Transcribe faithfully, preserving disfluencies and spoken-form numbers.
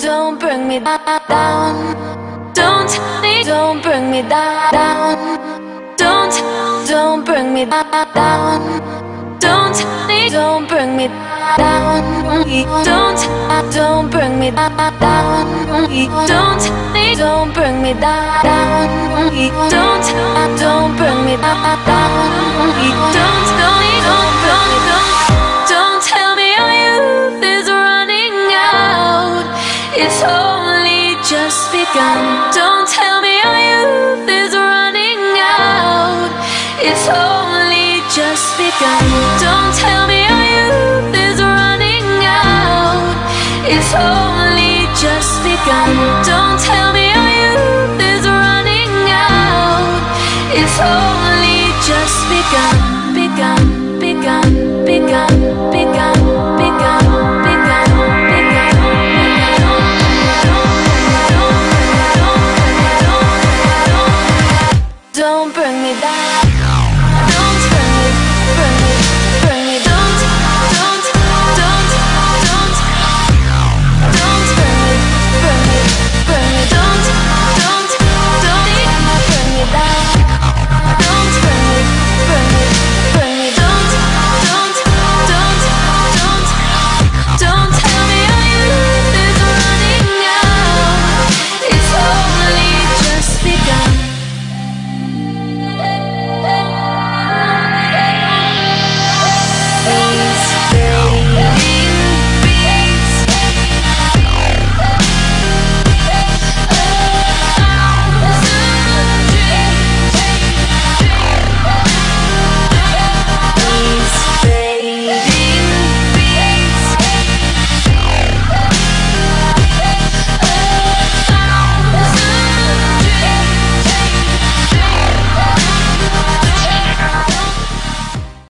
don't bring me down. Don't, don't bring me down. Don't, don't bring me down. Don't, don't bring me down. Don't, don't bring me down. Don't, don't bring me down. Don't, don't bring me down. Don't, don't, don't, don't, don't, don't tell me our youth is running out. It's only just begun. Don't tell me our youth is running out. It's only just begun.